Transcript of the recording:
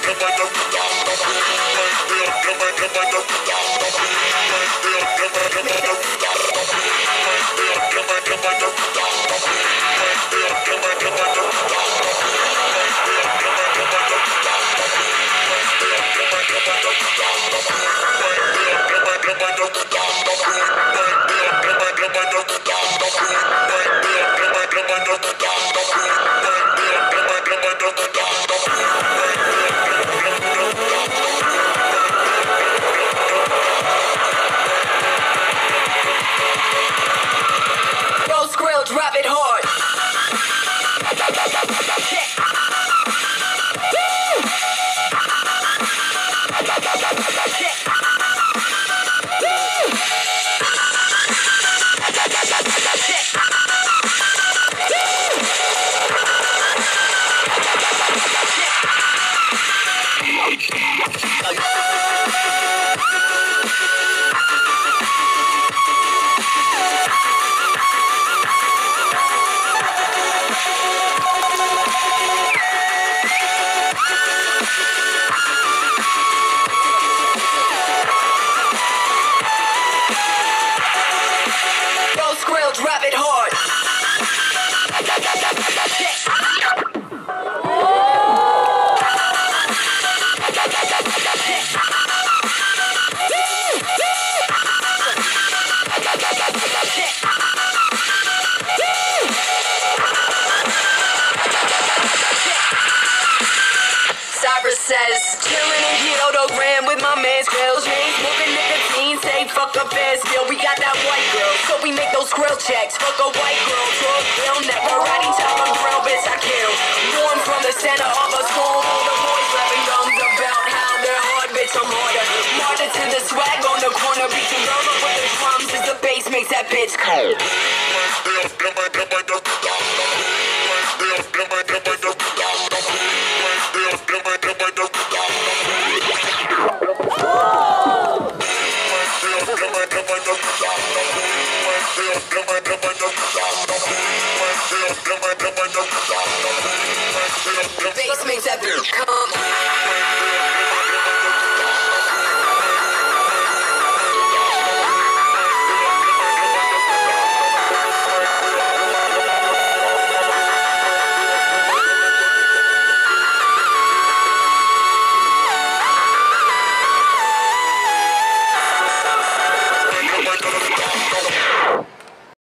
Drop it hard. Drop it hard. Cyrus says, chillin' in Kilogram with my man's grills. You ain't smoking nicotine, say fuck a fast bill. We got that white girl, so we make those grill checks. Fuck a white girl, drug bill, never riding top of grill, bitch I kill. Born from the center of a school, all the boys rapping gums about how they're hard, bitch I'm harder. Martyr to the swag on the corner, beating girls up with the drums as the bass makes that bitch cold. Bass makes that bitch